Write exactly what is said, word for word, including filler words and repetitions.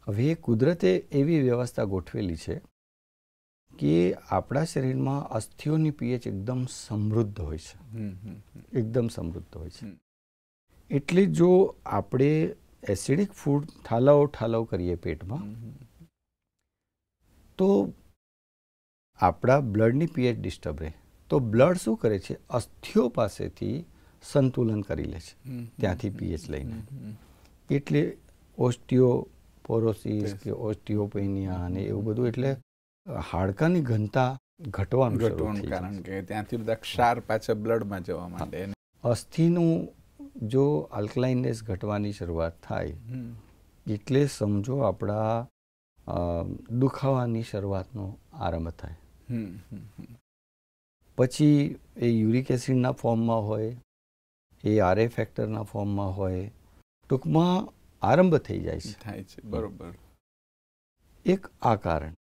હવે કુદરતે એવી વ્યવસ્થા ગોઠવેલી છે કે આપણા શરીરમાં અસ્થિઓની પીએચ એકદમ સમૃદ્ધ હોય છે, એકદમ સમૃદ્ધ હોય છે. એટલે જો આપણે એસિડિક ફૂડ ઠાલવ ઠાલવ કરીએ પેટમાં, તો આપણા બ્લડની પીએચ ડિસ્ટર્બ રહે. તો બ્લડ શું કરે છે, અસ્થિઓ પાસેથી સંતુલન કરી લે છે, ત્યાંથી પીએચ લઈને. એટલે ઓસ્ટિયોપોરોસિસ કે ઓસ્ટિયોપેનિયા અને એવું બધું, એટલે હાડકાની ઘનતા ઘટવાનું શરૂ થઈ જાય, કારણ કે ત્યાંથી બધા ક્ષાર પાછા બ્લડમાં જવા માંડે. અસ્થિનું જો આલ્કલાઇનનેસ ઘટવાની શરૂઆત થાય એટલે સમજો આપણા દુખાવાની શરૂઆતનો આરંભ થાય. પછી એ યુરિક એસિડના ફોર્મમાં હોય, એ આરએ ફેક્ટરના ફોર્મમાં હોય, ટૂંકમાં આરંભ થઈ જાય છે. થાય છે, બરોબર. એક આ કારણ.